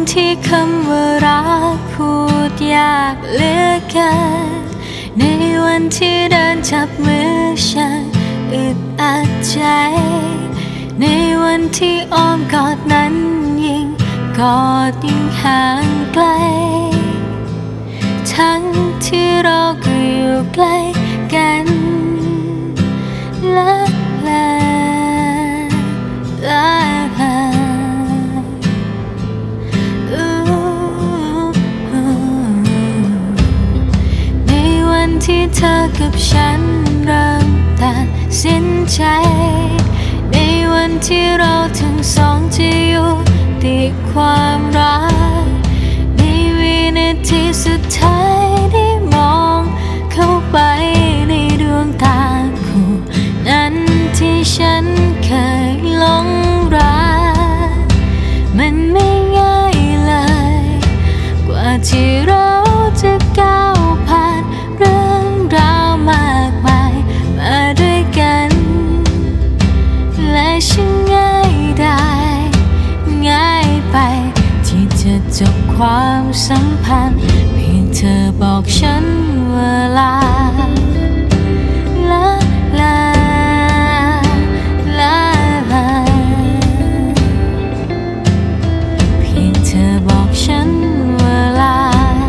ที่คำว่ารักพูดยากเหลือเกินในวันที่เดินจับมือฉันอึดอัดใจในวันที่อ้อมกอดนั้นยิ่งกอดยิ่งห่างไกลทั้งที่เราก็อยู่ใกล้กันละละละละในวันที่เธอกับฉันเริ่มตัดสินใจในวันที่เราทั้งสองจะอยู่ติดความรักในวินาทีสุดท้ายได้มองเข้าไปในดวงตาคู่นั้นที่ฉันเคยหลงรักมันไม่ง่ายเลยกว่าที่เราจะก้าวผ่านเรื่องราวมากมายมาด้วยกันและฉันง่ายได้ง่ายไปที่จะจบความสัมพันธ์เพียงเธอบอกฉันเวลาลาลาลาลาเพียงเธอบอกฉันเวลา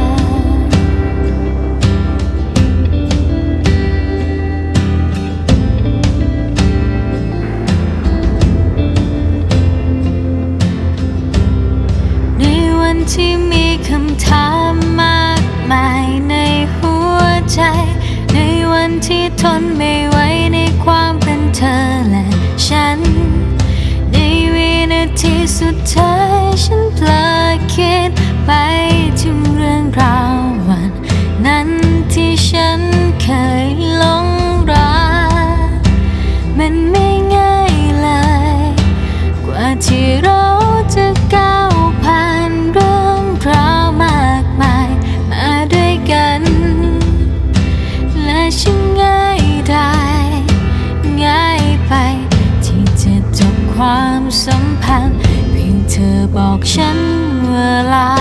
ที่มีคำถามมากมายในหัวใจในวันที่ทนไม่ไหวในความเป็นเธอและฉันในวินาทีสุดท้ายฉันเพลอคิดไปถึงเรื่องราววันนั้นที่ฉันเคยหลงรักมันไม่ง่ายเลยกว่าที่เราจะก้าวผ่านเรื่องราวมากมายมาด้วยกันและฉันง่ายได้ง่ายไปที่จะจบความสัมพันธ์เพียงเธอบอกฉันเวลา